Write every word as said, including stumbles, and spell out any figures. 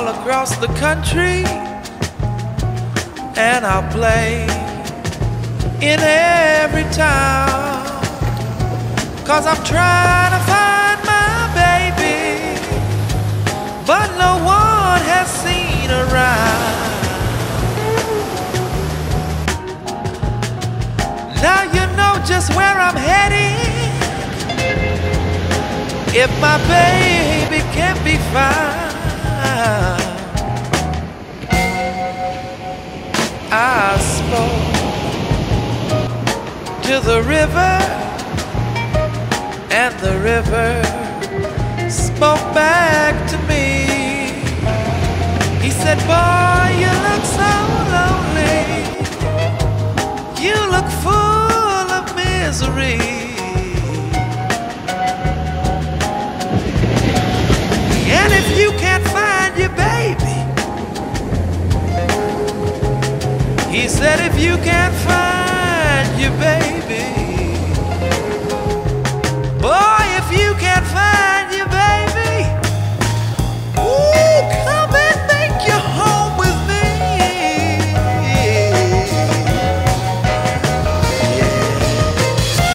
all across the country, and I'll play in every town, 'cause I'm trying to find my baby, but no one has seen her around. Now you know just where I'm heading, if my baby can't be found. I spoke to the river, and the river spoke back to me. He said, boy, you look so lonely, you look full of misery. And if you can't find your baby, he said, if you can't find your baby,